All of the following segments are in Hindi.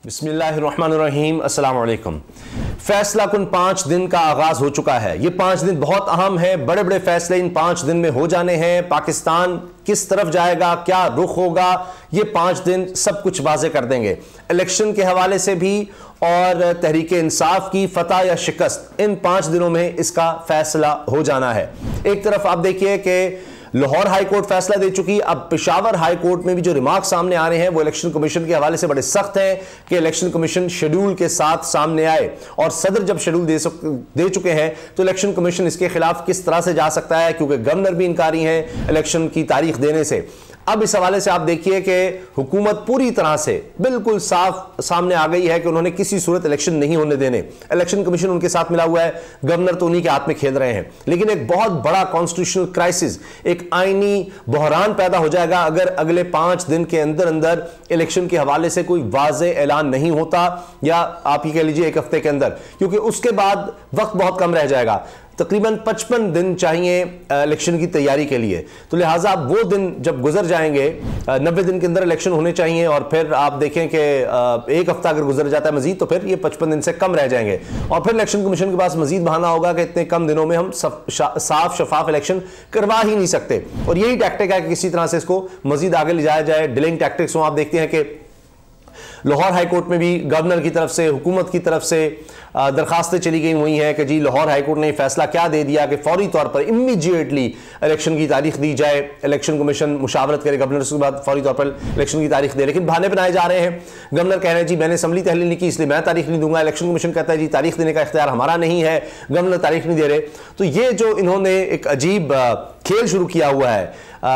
बिस्मिल्लाहिर्रहमानिर्रहीम, अस्सलाम वालेकुम। फैसला कुन 5 दिन का आगाज हो चुका है। ये 5 दिन बहुत अहम है, बड़े बड़े फैसले इन 5 दिन में हो जाने हैं। पाकिस्तान किस तरफ जाएगा, क्या रुख होगा, ये 5 दिन सब कुछ वाज़े कर देंगे। इलेक्शन के हवाले से भी और तहरीक इंसाफ की फतह या शिकस्त, इन 5 दिनों में इसका फैसला हो जाना है। एक तरफ आप देखिए कि लाहौर हाई कोर्ट फैसला दे चुकी, अब पेशावर हाई कोर्ट में भी जो रिमार्क सामने आ रहे हैं वो इलेक्शन कमीशन के हवाले से बड़े सख्त हैं कि इलेक्शन कमीशन शेड्यूल के साथ सामने आए। और सदर जब शेड्यूल दे चुके हैं तो इलेक्शन कमीशन इसके खिलाफ किस तरह से जा सकता है, क्योंकि गवर्नर भी इनकारी हैं इलेक्शन की तारीख देने से। अब इस हवाले से आप देखिए कि हुकूमत पूरी तरह से बिल्कुल साफ सामने आ गई है कि उन्होंने किसी सूरत इलेक्शन नहीं होने देने। इलेक्शन कमीशन उनके साथ मिला हुआ है, गवर्नर तो उन्हीं के हाथ में खेल रहे हैं। लेकिन एक बहुत बड़ा कॉन्स्टिट्यूशनल क्राइसिस, एक आईनी बहरान पैदा हो जाएगा अगर अगले 5 दिन के अंदर अंदर इलेक्शन के हवाले से कोई वाज़े ऐलान नहीं होता, या आप ये कह लीजिए 1 हफ्ते के अंदर, क्योंकि उसके बाद वक्त बहुत कम रह जाएगा। तकरीबन 55 दिन चाहिए इलेक्शन की तैयारी के लिए। तो लिहाजा वो दिन जब गुजर जाएंगे, 90 दिन के अंदर इलेक्शन होने चाहिए, और फिर आप देखें कि 1 हफ्ता अगर गुजर जाता है मजीद तो फिर ये 55 दिन से कम रह जाएंगे। और फिर इलेक्शन कमीशन के पास मजीद बहाना होगा कि इतने कम दिनों में हम साफ शफाफ इलेक्शन करवा ही नहीं सकते। और यही टैक्टिक है कि किसी तरह से इसको मजीद आगे ले जाया जाए। डिलेइंग टैक्टिक्स हो, आप देखते हैं कि लाहौर हाई कोर्ट में भी गवर्नर की तरफ से, हुकूमत की तरफ से दरखास्तें चली गई हुई हैं कि जी लाहौर हाई कोर्ट ने फैसला क्या दे दिया कि फौरी तौर पर इमीडिएटली इलेक्शन की तारीख दी जाए। इलेक्शन कमीशन मुशावरत करे गवर्नर से, बाद फौरी तौर पर इलेक्शन की तारीख दे। लेकिन बहाने बनाए जा रहे हैं। गवर्नर कह रहे हैं जी मैंने असम्बली तहलील नहीं की इसलिए मैं तारीख नहीं दूंगा। इलेक्शन कमीशन कहता है जी तारीख देने का इख्तियार हमारा नहीं है, गवर्नर तारीख नहीं दे रहे। तो ये जो इन्होंने एक अजीब खेल शुरू किया हुआ है,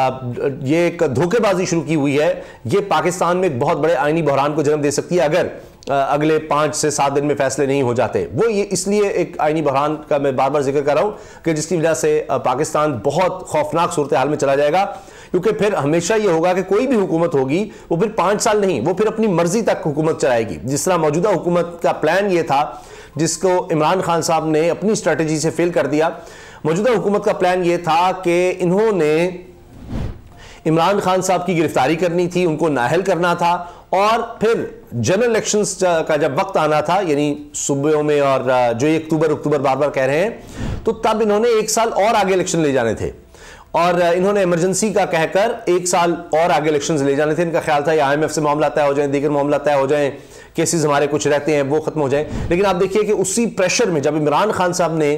ये एक धोखेबाजी शुरू की हुई है, ये पाकिस्तान में एक बहुत बड़े आईनी बहरान को जन्म दे सकती है अगर अगले 5 से 7 दिन में फैसले नहीं हो जाते। वो ये इसलिए एक आईनी बहरान का मैं बार बार जिक्र कर रहा हूं कि जिसकी वजह से पाकिस्तान बहुत खौफनाक सूरत हाल में चला जाएगा। क्योंकि फिर हमेशा ये होगा कि कोई भी हुकूमत होगी वो फिर 5 साल नहीं, वो फिर अपनी मर्जी तक हुकूमत चलाएगी। जिस तरह मौजूदा हुकूमत का प्लान ये था, जिसको इमरान खान साहब ने अपनी स्ट्रेटजी से फेल कर दिया। मौजूदा हुकूमत का प्लान ये था कि इन्होंने इमरान खान साहब की गिरफ्तारी करनी थी, उनको नाअहल करना था, और फिर जनरल इलेक्शंस का जब वक्त आना था, यानी सूबों में, और जो 1 अक्टूबर बार बार कह रहे हैं, तो तब इन्होंने 1 साल और आगे इलेक्शन ले जाने थे। और इन्होंने इमरजेंसी का कहकर 1 साल और आगे इलेक्शन ले जाने थे। इनका ख्याल था IMF से मामला तय हो जाए, दीगर मामला तय हो जाए, केसेस हमारे कुछ रहते हैं वो खत्म हो जाए। लेकिन आप देखिए कि उसी प्रेशर में जब इमरान खान साहब ने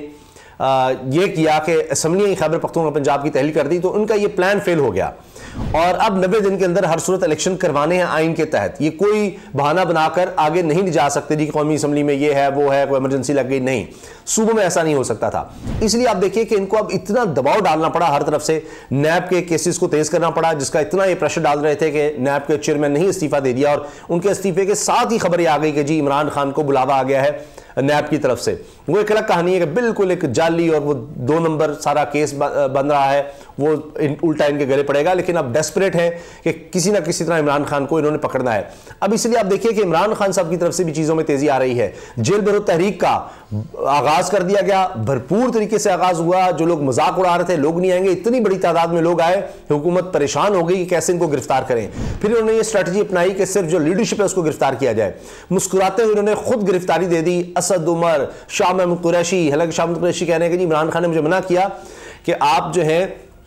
ये किया कि असम्बली खैबर पख्तूनख्वा पंजाब की तहलील कर दी, तो उनका ये प्लान फेल हो गया। और अब 90 दिन के अंदर हर सूरत इलेक्शन करवाने हैं आइन के तहत। ये कोई बहाना बनाकर आगे नहीं जा सकते जी कौमी असम्बली में ये है वो है, कोई इमरजेंसी लग गई, नहीं, सूबों में ऐसा नहीं हो सकता था। इसलिए आप देखिए कि इनको अब इतना दबाव डालना पड़ा हर तरफ से, नैब के केसेस को तेज करना पड़ा, जिसका इतना ये प्रेशर डाल रहे थे कि नैब के चेयरमैन ने ही इस्तीफा दे दिया, और उनके इस्तीफे के साथ ही खबर आ गई कि जी इमरान खान को बुलावा आ गया है नैब की तरफ से। वो एक अलग कहानी है कि बिल्कुल एक जाली और वो 2 नंबर सारा केस बन रहा है, वो उल्टा इनके गले पड़ेगा। लेकिन अब डेस्परेट है कि किसी ना किसी तरह इमरान खान को इन्होंने पकड़ना है। अब इसलिए आप देखिए कि इमरान खान साहब की तरफ से भी चीजों में तेजी आ रही है। जेल भरो तहरीक का आगाज कर दिया गया, भरपूर तरीके से आगाज हुआ। जो लोग मजाक उड़ा रहे थे लोग नहीं आएंगे, इतनी बड़ी तादाद में लोग आए, हुकूमत परेशान हो गई कि कैसे इनको गिरफ्तार करें। फिर उन्होंने ये स्ट्रेटजी अपनाई कि सिर्फ जो लीडरशिप है उसको गिरफ्तार किया जाए। मुस्कुराते हुए उन्होंने खुद गिरफ्तारी दे दी, असद उमर, शाह महमूद कुरैशी। हालांकि शाह महमूद कुरैशी कह रहे हैं कि इमरान खान ने मुझे मना किया कि आप जो है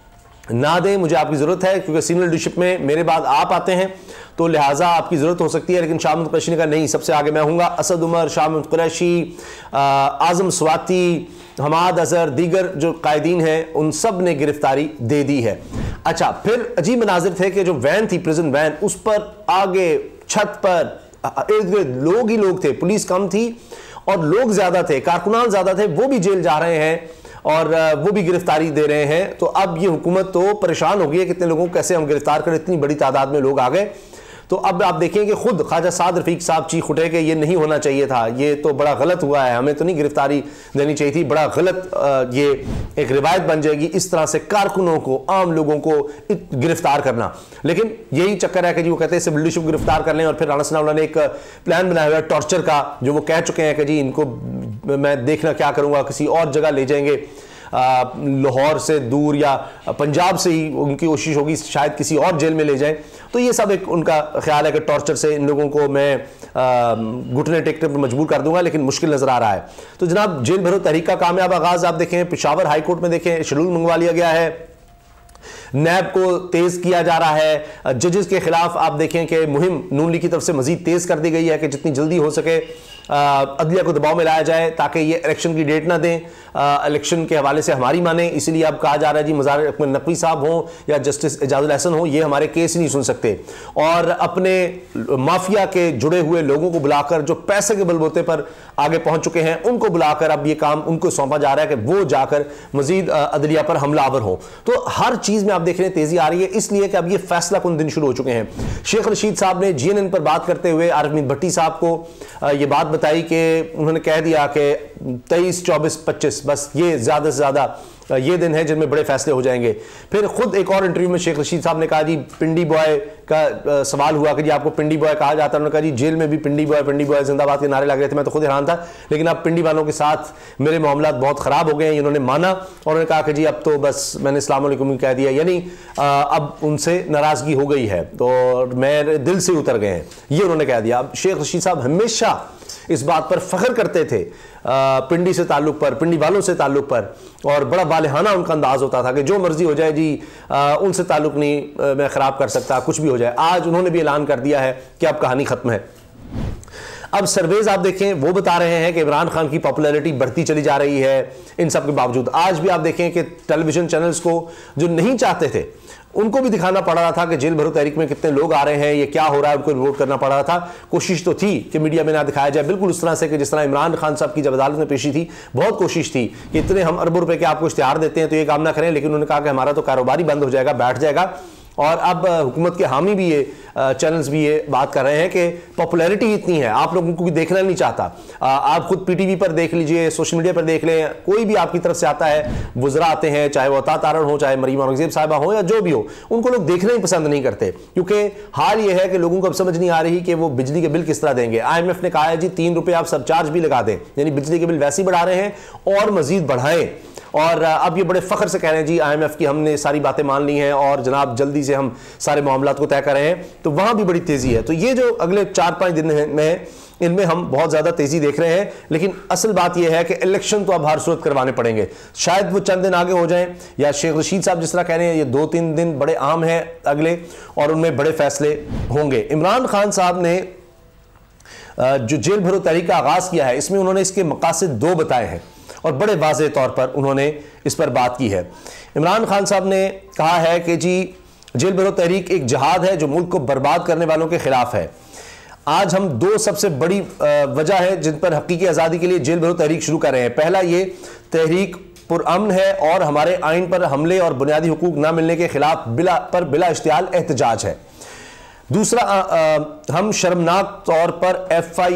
ना दें, मुझे आपकी जरूरत है, क्योंकि सीनियर लीडरशिप में मेरे बाद आप आते हैं तो लिहाजा आपकी जरूरत हो सकती है। लेकिन शाह महमूद कुरैशी ने कहा नहीं, सबसे आगे मैं हूंगा। असद उमर, शाह महमूद कुरैशी, आजम स्वाति, हमाद अजहर, दीगर जो कायदीन हैं, उन सब ने गिरफ्तारी दे दी है। अच्छा, फिर अजीब मनाजिर थे कि जो वैन थी, प्रिजन वैन, उस पर आगे छत पर इर्द गिर्द लोग ही लोग थे, पुलिस कम थी और लोग ज्यादा थे, कारकुनान ज्यादा थे, वो भी जेल जा रहे हैं और वो भी गिरफ्तारी दे रहे हैं। तो अब ये हुकूमत तो परेशान हो गई है, कितने लोगों को कैसे हम गिरफ्तार करें, इतनी बड़ी तादाद में लोग आ गए। तो अब आप देखें कि खुद ख्वाजा साद रफीक साहब चीख उठे कि ये नहीं होना चाहिए था, ये तो बड़ा गलत हुआ है, हमें तो नहीं गिरफ्तारी देनी चाहिए थी, बड़ा गलत ये एक रिवायत बन जाएगी इस तरह से कारकुनों को, आम लोगों को गिरफ्तार करना। लेकिन यही चक्कर है कि जी वो कहते हैं सिविल लीडरशिप गिरफ्तार कर लें, और फिर राणा सनाउल्लाह ने एक प्लान बनाया हुआ है टॉर्चर का, जो वो कह चुके हैं कि जी इनको मैं देखना क्या करूंगा, किसी और जगह ले जाएंगे। लाहौर से दूर या पंजाब से ही उनकी कोशिश होगी शायद किसी और जेल में ले जाएं। तो ये सब एक उनका ख्याल है कि टॉर्चर से इन लोगों को मैं घुटने टेकने पर मजबूर कर दूंगा, लेकिन मुश्किल नजर आ रहा है। तो जनाब जेल भरो तहरीक का कामयाब आगाज आप देखें, पेशावर हाई कोर्ट में देखें शेड्यूल मंगवा लिया गया है, नैब को तेज किया जा रहा है, जजेस के खिलाफ आप देखें कि मुहिम नून लीग की तरफ से मजीद तेज कर दी गई है कि जितनी जल्दी हो सके अदलिया को दबाव में लाया जाए ताकि ये इलेक्शन की डेट ना दें, इलेक्शन के हवाले से हमारी माने। इसीलिए अब कहा जा रहा है जी मज़ार नकवी साहब हों या जस्टिस एजाजुल हसन हो, ये हमारे केस ही नहीं सुन सकते, और अपने माफिया के जुड़े हुए लोगों को बुलाकर जो पैसे के बलबूते पर आगे पहुंच चुके हैं उनको बुलाकर अब ये काम उनको सौंपा जा रहा है कि वो जाकर मजीद अदलिया पर हमलावर हो। तो हर चीज में आप देख रहे हैं तेजी आ रही है, इसलिए कि अब ये फैसला कुन दिन शुरू हो चुके हैं। शेख रशीद साहब ने GNN पर बात करते हुए अरविंद भट्टी साहब को ये बात बताई कि उन्होंने कह दिया कि 23, 24, 25 बस ये ज्यादा से ज्यादा ये दिन है जिनमें बड़े फैसले हो जाएंगे। फिर खुद एक और इंटरव्यू में शेख रशीद साहब ने कहा जी पिंडी बॉय का सवाल हुआ कि जी आपको पिंडी बॉय कहा जाता है, उन्होंने कहा जी जेल में भी पिंडी बॉय जिंदाबाद के नारे लग रहे थे, मैं तो खुद हैरान था, लेकिन अब पिंडी वालों के साथ मेरे मामलात बहुत खराब हो गए हैं, इन्होंने माना और उन्होंने कहा कि जी अब तो बस मैंने अस्सलाम वालेकुम कह दिया, यानी अब उनसे नाराजगी हो गई है तो मेरे दिल से उतर गए हैं, ये उन्होंने कह दिया। अब शेख रशीद साहब हमेशा इस बात पर फख्र करते थे पिंडी से ताल्लुक पर, पिंडी वालों से ताल्लुक पर, और बड़ा बालिहाना उनका अंदाज होता था कि जो मर्जी हो जाए जी उनसे ताल्लुक नहीं मैं खराब कर सकता, कुछ भी हो जाए। आज उन्होंने भी ऐलान कर दिया है कि अब कहानी खत्म है। अब सर्वेज आप देखें वो बता रहे हैं कि इमरान खान की पॉपुलैरिटी बढ़ती चली जा रही है। इन सब के बावजूद आज भी आप देखें कि टेलीविजन चैनल्स को जो नहीं चाहते थे उनको भी दिखाना पड़ रहा था कि जेल भरो तहरीक में कितने लोग आ रहे हैं, ये क्या हो रहा है, उनको रिपोर्ट करना पड़ रहा था। कोशिश तो थी कि मीडिया में ना दिखाया जाए बिल्कुल उस तरह से कि जिस तरह इमरान खान साहब की जब अदालत में पेशी थी बहुत कोशिश थी कि इतने हम अरबों रुपए के आपको इश्तिहार देते हैं तो ये काम ना करें, लेकिन उन्होंने कहा कि हमारा तो कारोबार ही बंद हो जाएगा, बैठ जाएगा। और अब हुकूमत के हामी भी ये चैनल्स भी ये बात कर रहे हैं कि पॉपुलैरिटी इतनी है आप लोगों को भी देखना नहीं चाहता। आप खुद PTV पर देख लीजिए, सोशल मीडिया पर देख लें, कोई भी आपकी तरफ से आता है, वुज़रा आते हैं, चाहे वो अता तारण हो, चाहे मरीम औरंगज़ेब साहिबा हो या जो भी हो, उनको लोग देखना ही पसंद नहीं करते, क्योंकि हाल ये है कि लोगों को अब समझ नहीं आ रही कि वो बिजली के बिल किस तरह देंगे। IMF ने कहा है जी 3 रुपये आप सरचार्ज भी लगा दें, यानी बिजली के बिल वैसे ही बढ़ा रहे हैं और मजीद बढ़ाएं। और अब ये बड़े फख्र से कह रहे हैं जी IMF की हमने सारी बातें मान ली हैं और जनाब जल्दी से हम सारे मामलात को तय कर रहे हैं, तो वहां भी बड़ी तेजी है। तो ये जो अगले 4-5 दिन में इनमें हम बहुत ज्यादा तेजी देख रहे हैं, लेकिन असल बात यह है कि इलेक्शन तो अब हर सूरत करवाने पड़ेंगे, शायद वो चंद दिन आगे हो जाएं या शेख रशीद साहब जिस तरह कह रहे हैं ये 2-3 दिन बड़े आम हैं अगले और उनमें बड़े फैसले होंगे। इमरान खान साहब ने जो जेल भरो तहरीक का आगाज किया है इसमें उन्होंने इसके मकासद 2 बताए हैं और बड़े वाज़ेह तौर पर उन्होंने इस पर बात की है। इमरान खान साहब ने कहा है कि जी जेल भरो तहरीक एक जिहाद है जो मुल्क को बर्बाद करने वालों के खिलाफ है। आज हम 2 सबसे बड़ी वजह है जिन पर हकीकी आज़ादी के लिए जेल भरो तहरीक शुरू कर रहे हैं। पहला ये तहरीक पुरअमन है और हमारे आइन पर हमले और बुनियादी हुकूक ना मिलने के खिलाफ बिला इश्तियाल एहतजाज है। दूसरा हम शर्मनाक तौर पर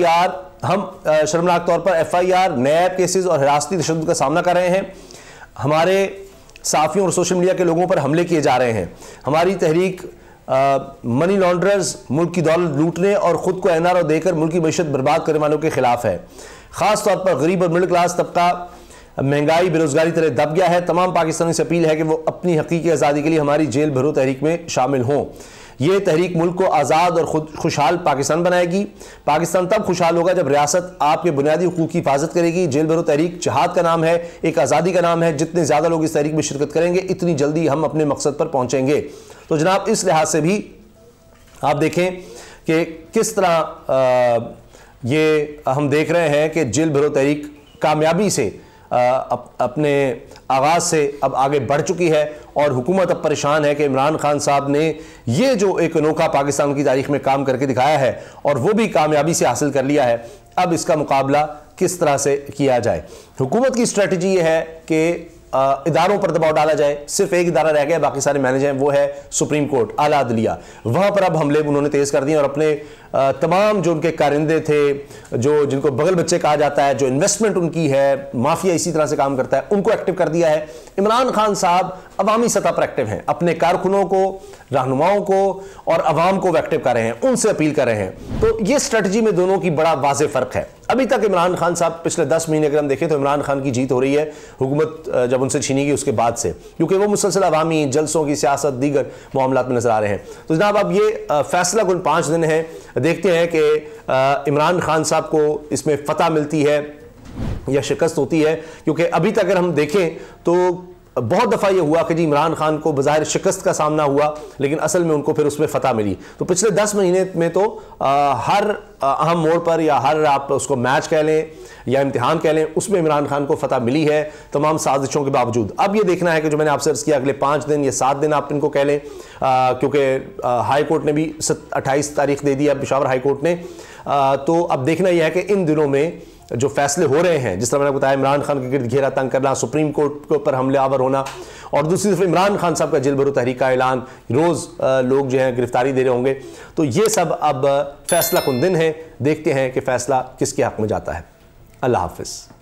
FIR नैब केसेस और हिरासती तशद्दुद का सामना कर रहे हैं। हमारे साफियों और सोशल मीडिया के लोगों पर हमले किए जा रहे हैं। हमारी तहरीक मनी लॉन्ड्रर्स मुल्क की दौलत लूटने और खुद को NRO देकर मुल्क की मईशत बर्बाद करने वालों के खिलाफ है। खास तौर पर गरीब और मिडिल क्लास तबका महंगाई बेरोजगारी तरह दब गया है। तमाम पाकिस्तानी से अपील है कि वो अपनी हकीकी आज़ादी के लिए हमारी जेल भरो तहरीक में शामिल हों। ये तहरीक मुल्क को आज़ाद और खुशहाल पाकिस्तान बनाएगी। पाकिस्तान तब खुशहाल होगा जब रियासत आपके बुनियादी हुकूक की हिफाजत करेगी। जेल भरो तहरीक जिहाद का नाम है, एक आज़ादी का नाम है। जितने ज़्यादा लोग इस तहरीक में शिरकत करेंगे इतनी जल्दी हम अपने मकसद पर पहुँचेंगे। तो जनाब इस लिहाज से भी आप देखें कि किस तरह ये हम देख रहे हैं कि जेल भरो तहरीक कामयाबी से अपने आगाज से अब आगे बढ़ चुकी है और हुकूमत अब परेशान है कि इमरान खान साहब ने ये जो एक अनोखा पाकिस्तान की तारीख में काम करके दिखाया है और वो भी कामयाबी से हासिल कर लिया है, अब इसका मुकाबला किस तरह से किया जाए। हुकूमत की स्ट्रेटजी ये है कि इदारों पर दबाव डाला जाए। सिर्फ एक इदारा रह गया, बाकी सारे मैनेज हैं, वो है सुप्रीम कोर्ट, आला अदलिया। वहां पर अब हमले उन्होंने तेज कर दिए और अपने तमाम जो उनके कारिंदे थे, जो जिनको बगल बच्चे कहा जाता है, जो इन्वेस्टमेंट उनकी है, माफिया इसी तरह से काम करता है, उनको एक्टिव कर दिया है। इमरान खान साहब अवामी सतह पर एक्टिव हैं, अपने कारकुनों को, रहनुमाओं को और अवाम को एक्टिव कर रहे हैं, उनसे अपील कर रहे हैं। तो ये स्ट्रेटजी में दोनों की बड़ा वाज़ेह फर्क है। अभी तक इमरान खान साहब पिछले 10 महीने अगर हम देखें तो इमरान खान की जीत हो रही है हुकूमत जब उनसे छीनी गई उसके बाद से, क्योंकि वो मुसलसल अवामी जलसों की सियासत दीगर मामलात में नजर आ रहे हैं। तो जनाब अब ये फैसला कुल 5 दिन है, देखते हैं कि इमरान खान साहब को इसमें फतह मिलती है या शिकस्त होती है। क्योंकि अभी तक अगर हम देखें तो बहुत दफ़ा ये हुआ कि जी इमरान खान को बज़ाहिर शिकस्त का सामना हुआ, लेकिन असल में उनको फिर उसमें फतह मिली। तो पिछले 10 महीने में तो हर अहम मोड़ पर या हर आप उसको मैच कह लें या इम्तिहान कह लें, उसमें इमरान खान को फतह मिली है तमाम साजिशों के बावजूद। अब ये देखना है कि जो मैंने आपसे अर्ज़ किया अगले 5 दिन या 7 दिन आप इनको कह लें, क्योंकि हाई कोर्ट ने भी 28 तारीख दे दी है पेशावर हाई कोर्ट ने। तो अब देखना यह है कि इन दिनों में जो फैसले हो रहे हैं, जिस तरह मैंने बताया इमरान खान के गिर्द घेरा तंग करना, सुप्रीम कोर्ट के ऊपर हमलावर होना, और दूसरी तरफ इमरान खान साहब का जेल भरो तहरीक का ऐलान, रोज़ लोग जो हैं गिरफ्तारी दे रहे होंगे। तो ये सब अब फैसला कुन दिन है, देखते हैं कि फैसला किसके हक में जाता है। अल्लाह हाफिज़।